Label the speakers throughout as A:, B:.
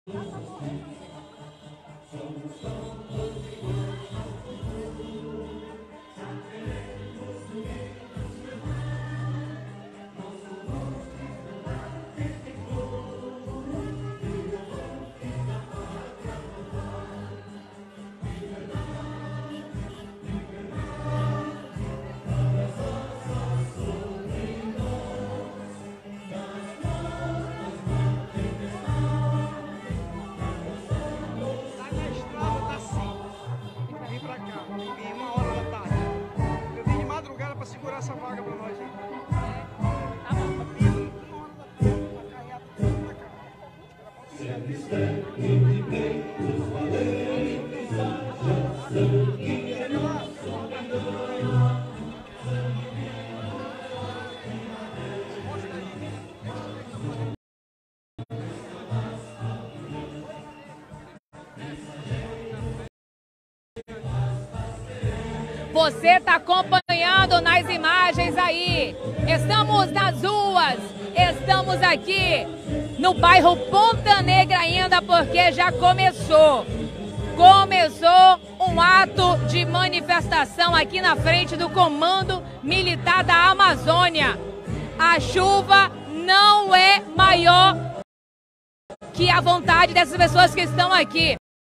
A: Essa vaga pra nós aí.
B: Você está acompanhando nas imagens aí. Estamos nas ruas, estamos aqui no bairro Ponta Negra ainda, porque já começou um ato de manifestação aqui na frente do Comando Militar da Amazônia. A chuva não é maior que a vontade dessas pessoas que estão aqui.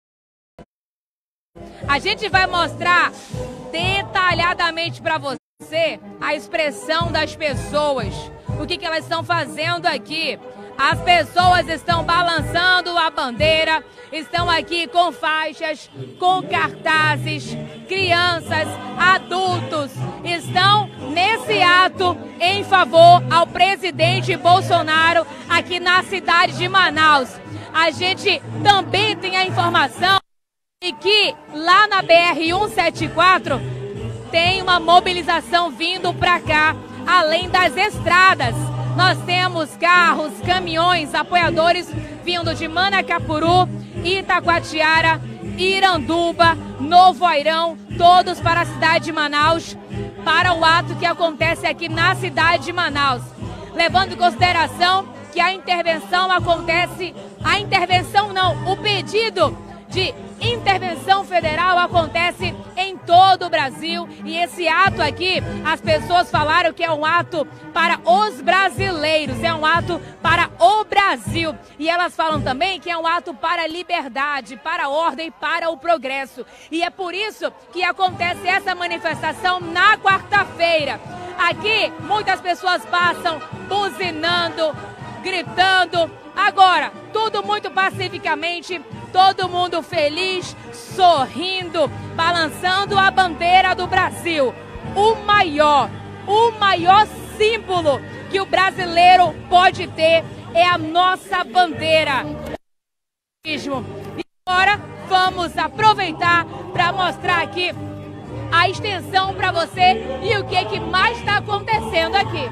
B: A gente vai mostrar detalhadamente para você a expressão das pessoas, o que elas estão fazendo aqui. As pessoas estão balançando a bandeira, estão aqui com faixas, com cartazes, crianças, adultos, estão nesse ato em favor ao presidente Bolsonaro aqui na cidade de Manaus. A gente também tem a informação e que lá na BR-174 tem uma mobilização vindo para cá, além das estradas. Nós temos carros, caminhões, apoiadores vindo de Manacapuru, Itacoatiara, Iranduba, Novo Airão, todos para a cidade de Manaus, para o ato que acontece aqui na cidade de Manaus. Levando em consideração que a intervenção acontece, o pedido de intervenção federal acontece em todo o Brasil, e esse ato aqui, as pessoas falaram que é um ato para os brasileiros, é um ato para o Brasil, e elas falam também que é um ato para a liberdade, para a ordem, para o progresso, e é por isso que acontece essa manifestação na quarta-feira. Aqui muitas pessoas passam buzinando, gritando, agora tudo muito pacificamente, todo mundo feliz, sorrindo, balançando a bandeira do Brasil. O maior símbolo que o brasileiro pode ter é a nossa bandeira. E agora vamos aproveitar para mostrar aqui a extensão para você e o que mais está acontecendo aqui.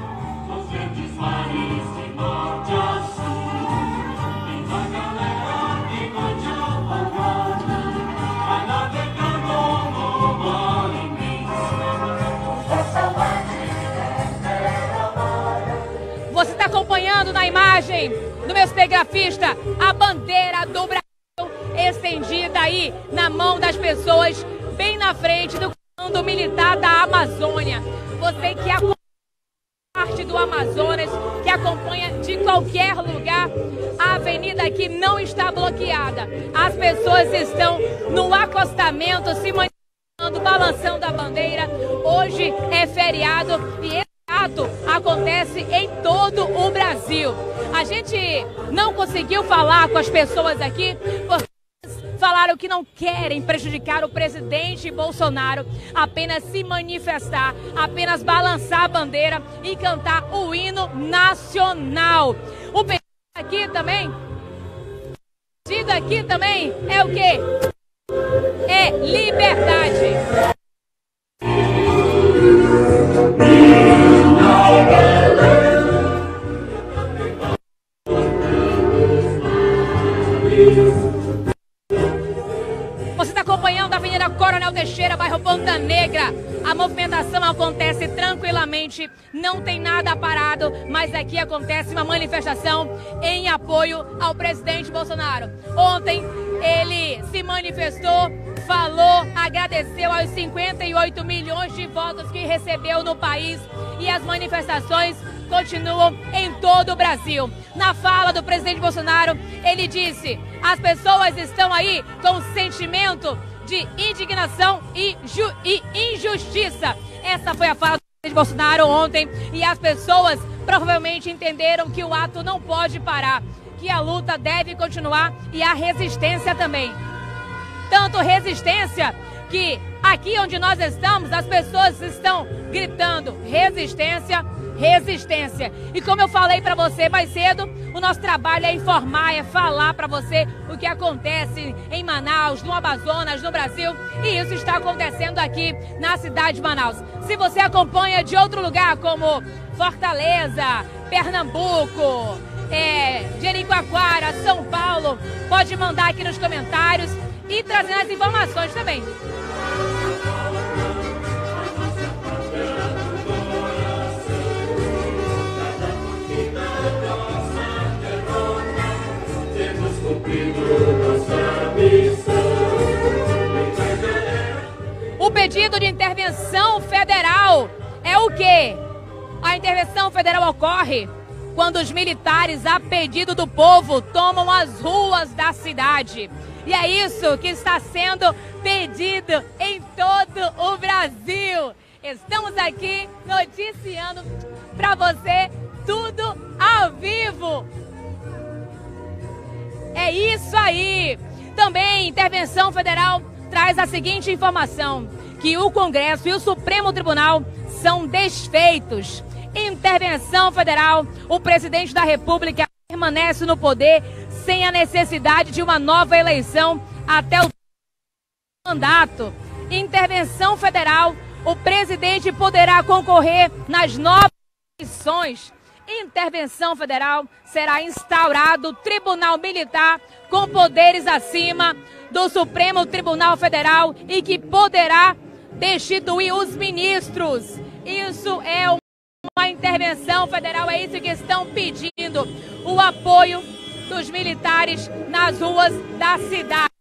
B: Você está acompanhando na imagem do meu cinegrafista a bandeira do Brasil estendida aí na mão das pessoas, bem na frente do Comando Militar da Amazônia. Você que acompanha parte do Amazonas, que acompanha de qualquer lugar, a avenida aqui não está bloqueada. As pessoas estão no acostamento, se manifestando, balançando a bandeira. Hoje é feriado e esse ato acontece em todo o Brasil. A gente não conseguiu falar com as pessoas aqui porque falaram que não querem prejudicar o presidente Bolsonaro, apenas se manifestar, apenas balançar a bandeira e cantar o hino nacional. O pedido aqui também é o quê? É liberdade. Você está acompanhando a Avenida Coronel Rafael Teixeira, bairro Ponta Negra. A movimentação acontece tranquilamente, não tem nada parado, mas aqui acontece uma manifestação em apoio ao presidente Bolsonaro. Ontem ele se manifestou, falou, agradeceu aos 58 milhões de votos que recebeu no país e as manifestações continuam em todo o Brasil. Na fala do presidente Bolsonaro, ele disse: as pessoas estão aí com sentimento de indignação e injustiça. Essa foi a fala do presidente Bolsonaro ontem e as pessoas provavelmente entenderam que o ato não pode parar, que a luta deve continuar e a resistência também. Tanto resistência que aqui onde nós estamos, as pessoas estão gritando resistência, resistência. E como eu falei para você mais cedo, o nosso trabalho é informar, é falar para você o que acontece em Manaus, no Amazonas, no Brasil. E isso está acontecendo aqui na cidade de Manaus. Se você acompanha de outro lugar, como Fortaleza, Pernambuco, Jericoacoara, São Paulo, pode mandar aqui nos comentários e trazer as informações também. O pedido de intervenção federal é o quê? A intervenção federal ocorre quando os militares, a pedido do povo, tomam as ruas da cidade. E é isso que está sendo pedido em todo o Brasil. Estamos aqui noticiando para você tudo ao vivo. É isso aí. Também, intervenção federal traz a seguinte informação: que o Congresso e o Supremo Tribunal são desfeitos. Intervenção federal, o presidente da República permanece no poder sem a necessidade de uma nova eleição até o mandato. Intervenção federal, o presidente poderá concorrer nas novas eleições. Intervenção federal, será instaurado Tribunal Militar com poderes acima do Supremo Tribunal Federal e que poderá destituir os ministros. Isso é uma intervenção federal, é isso que estão pedindo, o apoio dos militares nas ruas da cidade.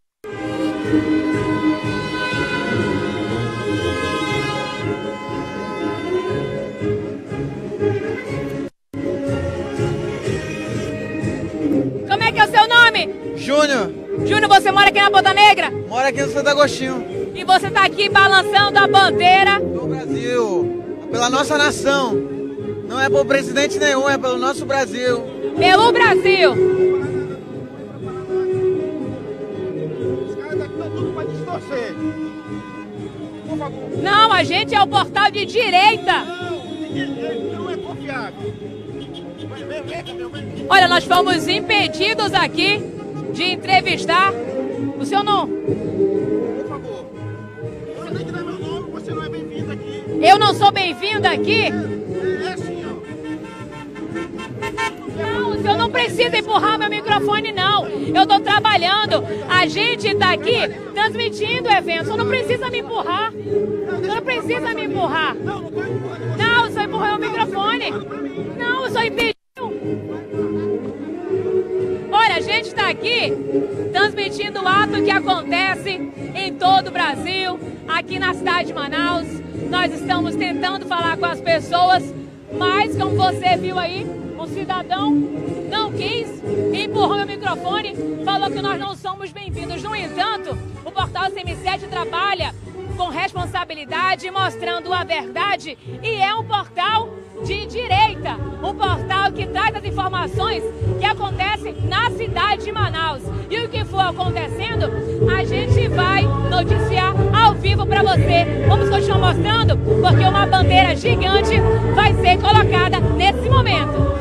B: Como é que é o seu nome?
C: Júnior.
B: Júnior, você mora aqui na Ponta Negra?
C: Mora aqui no Santo Agostinho.
B: E você está aqui balançando a bandeira
C: do Brasil, pela nossa nação. Não é por presidente nenhum, é pelo nosso Brasil.
B: Pelo Brasil.
A: Os caras daqui estão tudo para distorcer. Por favor.
B: Não, a gente é o portal de direita.
A: Não é confiável.
B: Olha, nós fomos impedidos aqui de entrevistar o seu nome.
A: Por favor. Você tem que dar meu nome, você não é bem-vindo aqui.
B: Eu não sou bem-vinda aqui?
A: É assim, ó.
B: Não, o senhor não precisa empurrar meu microfone, não. Eu estou trabalhando. A gente está aqui transmitindo o evento. O senhor não precisa me empurrar. O senhor não precisa me empurrar. Não, o senhor empurrou o microfone. Não, o senhor impediu. Olha, a gente está aqui transmitindo o ato que acontece em todo o Brasil, aqui na cidade de Manaus. Nós estamos tentando falar com as pessoas, mas como você viu aí, um cidadão não quis, empurrou o microfone, falou que nós não somos bem-vindos. No entanto, o portal CM7 trabalha com responsabilidade, mostrando a verdade, e é um portal de direita, um portal que traz as informações que acontecem na cidade de Manaus. E o que for acontecendo, a gente vai noticiar ao vivo para você. Vamos continuar mostrando, porque uma bandeira gigante vai ser colocada nesse momento.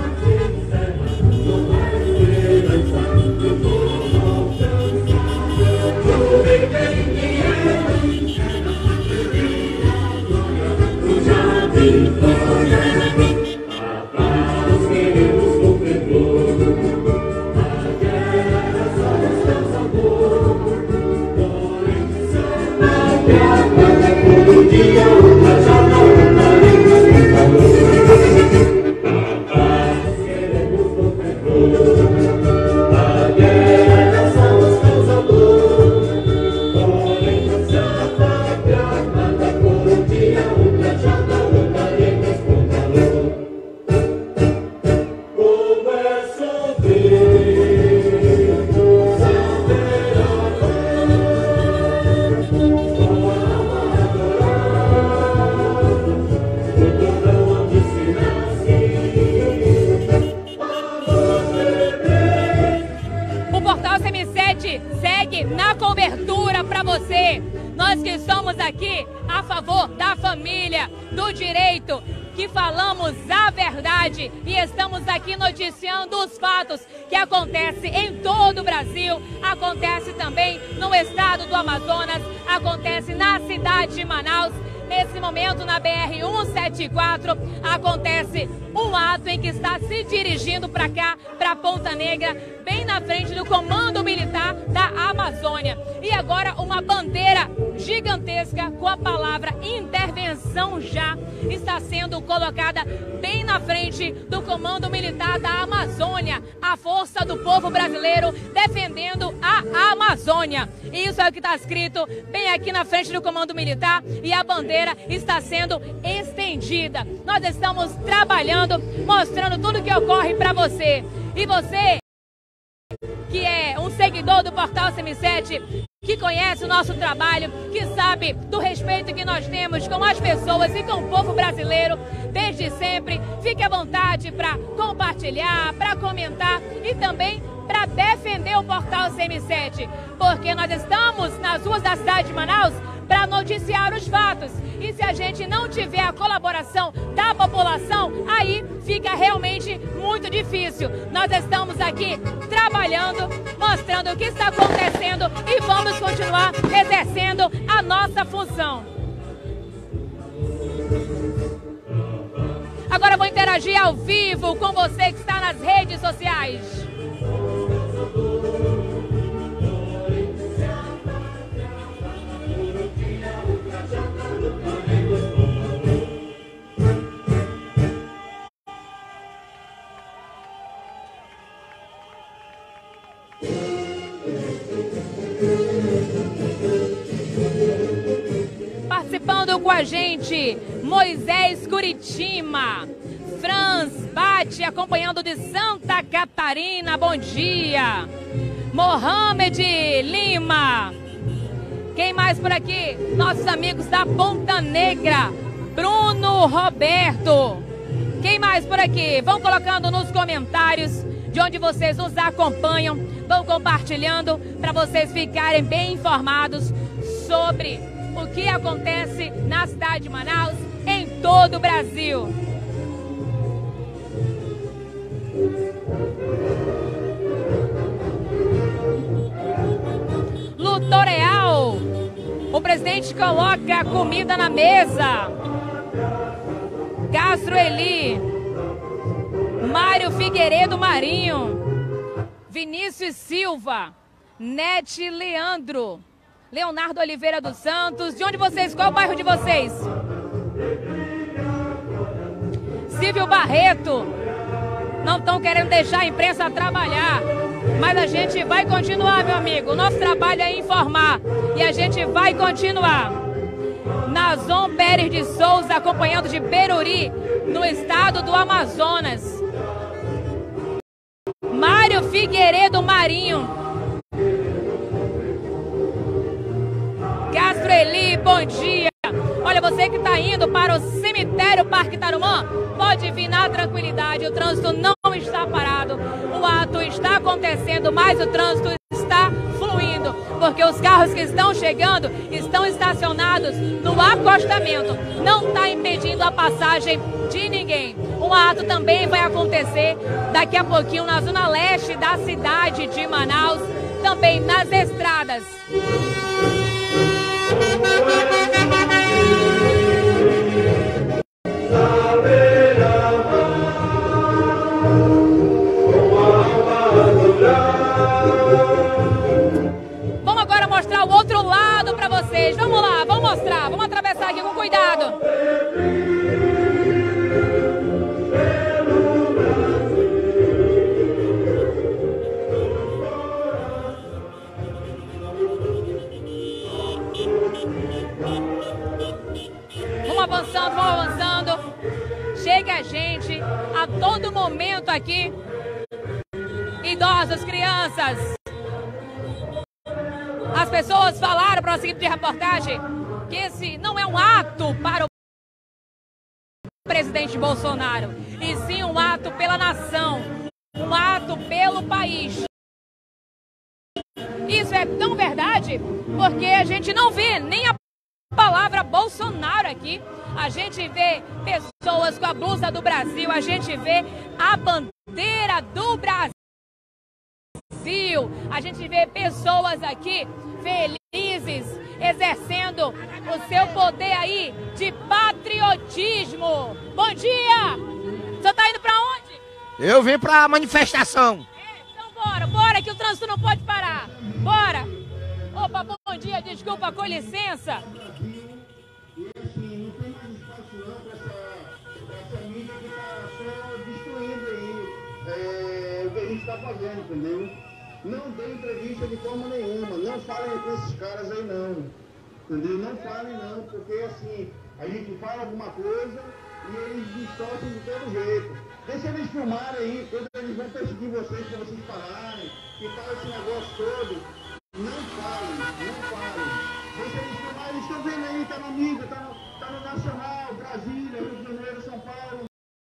D: Yeah.
B: M7 segue na cobertura para você. Nós que somos aqui a favor da família, do direito, que falamos a verdade e estamos aqui noticiando os fatos que acontecem em todo o Brasil, acontece também no estado do Amazonas, acontece na cidade de Manaus. Nesse momento, na BR-174, acontece um ato em que está se dirigindo para cá, para Ponta Negra, bem na frente do Comando Militar da Amazônia. E agora uma bandeira gigantesca com a palavra intervenção já está sendo colocada bem na frente do Comando Militar da Amazônia, a força do povo brasileiro defendendo a Amazônia. Isso é o que está escrito bem aqui na frente do Comando Militar e a bandeira está sendo estendida. Nós estamos trabalhando, mostrando tudo que ocorre para você. E você, que é um seguidor do Portal CM7, que conhece o nosso trabalho, que sabe do respeito que nós temos com as pessoas e com o povo brasileiro, desde sempre, fique à vontade para compartilhar, para comentar e também para defender o Portal CM7, porque nós estamos nas ruas da cidade de Manaus para noticiar os fatos. E se a gente não tiver a colaboração da população, aí fica realmente muito difícil. Nós estamos aqui trabalhando, mostrando o que está acontecendo e vamos continuar exercendo a nossa função. Agora eu vou interagir ao vivo com você que está nas redes sociais. Participando com a gente, Moisés Curitima, Franz Bate, acompanhando de Santa Catarina, bom dia. Mohamed Lima. Quem mais por aqui? Nossos amigos da Ponta Negra, Bruno Roberto. Quem mais por aqui? Vão colocando nos comentários de onde vocês nos acompanham, vão compartilhando para vocês ficarem bem informados sobre o que acontece na cidade de Manaus, em todo o Brasil. Lutoreal, o presidente coloca comida na mesa. Castro Eli, Mário Figueiredo Marinho, Vinícius Silva, Nete Leandro, Leonardo Oliveira dos Santos. De onde vocês? Qual é o bairro de vocês? Silvio Barreto. Não estão querendo deixar a imprensa trabalhar, mas a gente vai continuar, meu amigo. O nosso trabalho é informar e a gente vai continuar. Nazon Pérez de Souza, acompanhando de Beruri, no estado do Amazonas. Mário Figueiredo Marinho. Castro Eli, bom dia. Olha, você que está indo para o cemitério Parque Tarumã, pode vir na tranquilidade, o trânsito não está parado. O ato está acontecendo, mas o trânsito está fluindo, porque os carros que estão chegando estão estacionados no acostamento. Não está impedindo a passagem de ninguém. Um ato também vai acontecer daqui a pouquinho na zona leste da cidade de Manaus, também nas estradas. Vamos agora mostrar o outro lado para vocês. Vamos lá, vamos mostrar. Vamos atravessar aqui com cuidado. Vamos avançando, vamos avançando. Chega a gente a todo momento aqui. Idosos, crianças. As pessoas falaram para a seguinte reportagem que esse não é um ato para o presidente Bolsonaro, e sim um ato pela nação, um ato pelo país. Isso é tão verdade porque a gente não vê nem a palavra Bolsonaro aqui. A gente vê pessoas com a blusa do Brasil, a gente vê a bandeira do Brasil. A gente vê pessoas aqui felizes, exercendo o seu poder aí de patriotismo. Bom dia! O senhor tá indo pra onde?
D: Eu vim pra manifestação.
B: Então bora, que o trânsito não pode parar. Bora! Opa, bom dia, desculpa, com licença.
A: E assim, não tem mais espaço não pra essa mídia que tá só destruindo aí o que a gente tá fazendo, entendeu? Não dê entrevista de forma nenhuma, não falem com esses caras aí não, entendeu? Não falem não, porque assim, a gente fala alguma coisa e eles distorcem de todo jeito. Deixa eles filmarem aí, quando eles vão perseguir vocês para vocês pararem, e tal esse negócio todo. Não falem. Deixa eles filmarem, eles estão vendo aí, tá na mídia, tá no Nacional, Brasília, Rio de Janeiro, São Paulo.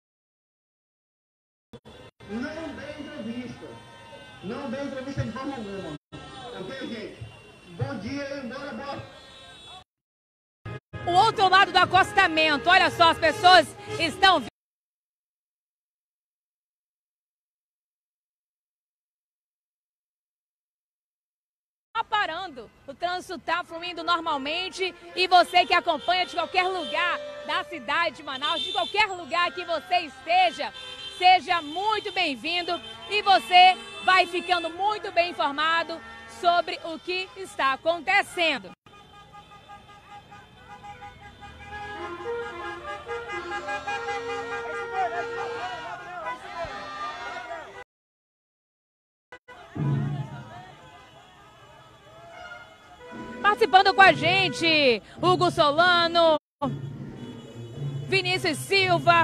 A: Não dê entrevista. Não dê entrevista de forma alguma. Ok, gente? Bom dia, bora.
B: O outro lado do acostamento, olha só, as pessoas estão parando. O trânsito está fluindo normalmente e você que acompanha de qualquer lugar da cidade de Manaus, de qualquer lugar que você esteja, seja muito bem-vindo e você vai ficando muito bem informado sobre o que está acontecendo. Participando com a gente, Hugo Solano, Vinícius Silva,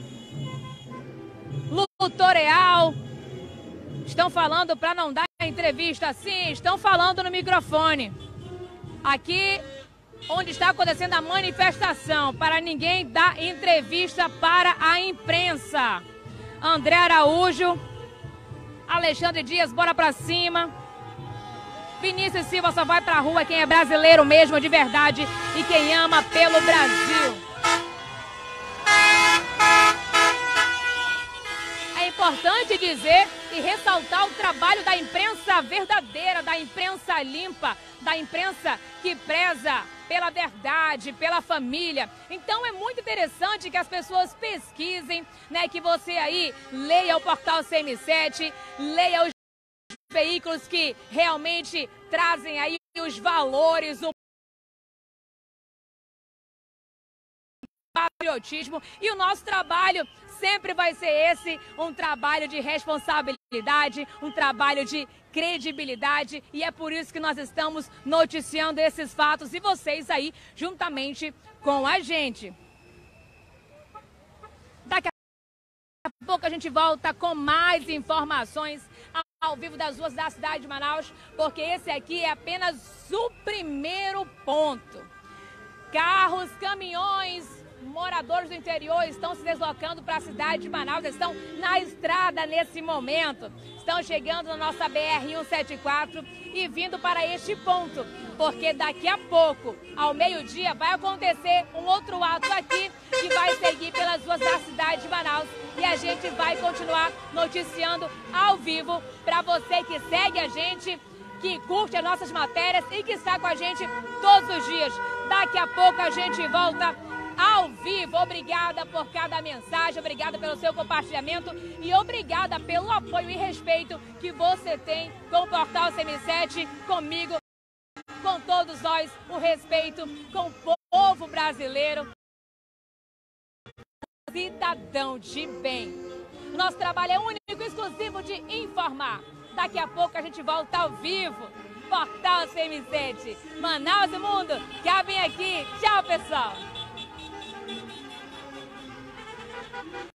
B: Lutoreal. Estão falando para não dar entrevista assim, estão falando no microfone. Aqui onde está acontecendo a manifestação, para ninguém dar entrevista para a imprensa. André Araújo, Alexandre Dias, bora pra cima. Vinícius Silva só vai pra rua quem é brasileiro mesmo, de verdade, e quem ama pelo Brasil. É importante dizer e ressaltar o trabalho da imprensa verdadeira, da imprensa limpa, da imprensa que preza pela verdade, pela família. Então é muito interessante que as pessoas pesquisem, né, que você aí leia o portal CM7, leia os veículos que realmente trazem aí os valores, o patriotismo, e o nosso trabalho sempre vai ser esse, um trabalho de responsabilidade, um trabalho de credibilidade, e é por isso que nós estamos noticiando esses fatos e vocês aí juntamente com a gente. Daqui a pouco a gente volta com mais informações ao vivo das ruas da cidade de Manaus, porque esse aqui é apenas o primeiro ponto. Carros, caminhões, moradores do interior estão se deslocando para a cidade de Manaus, estão na estrada nesse momento, estão chegando na nossa BR-174 e vindo para este ponto, porque daqui a pouco, ao meio-dia, vai acontecer um outro ato aqui que vai seguir pelas ruas da cidade de Manaus e a gente vai continuar noticiando ao vivo para você que segue a gente, que curte as nossas matérias e que está com a gente todos os dias. Daqui a pouco a gente volta ao vivo. Obrigada por cada mensagem, obrigada pelo seu compartilhamento e obrigada pelo apoio e respeito que você tem com o Portal CM7, comigo, com todos nós, o respeito com o povo brasileiro, cidadão de bem. Nosso trabalho é único e exclusivo de informar. Daqui a pouco a gente volta ao vivo. Portal CM7, Manaus e Mundo, cabem aqui. Tchau, pessoal.